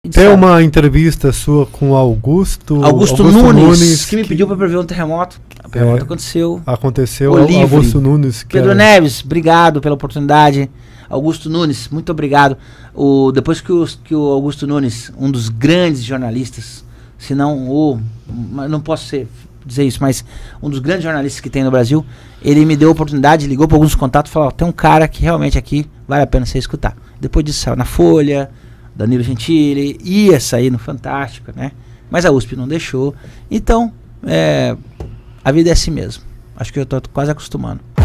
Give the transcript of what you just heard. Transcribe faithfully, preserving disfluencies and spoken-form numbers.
Tem uma entrevista sua com Augusto, Augusto, Augusto Nunes, Nunes, que me pediu para prever um terremoto. O terremoto é, aconteceu. Aconteceu. O livre. Augusto Nunes. Que Pedro é... Neves, obrigado pela oportunidade. Augusto Nunes, muito obrigado. O, depois que o, que o Augusto Nunes, um dos grandes jornalistas, se não o... não posso ser, dizer isso, mas um dos grandes jornalistas que tem no Brasil, ele me deu a oportunidade, ligou para alguns contatos e falou, tem um cara que realmente aqui vale a pena você escutar. Depois disso saiu na Folha, Danilo Gentili, ia sair no Fantástico, né? Mas a U S P não deixou. Então, é, a vida é assim mesmo. Acho que eu tô quase acostumando.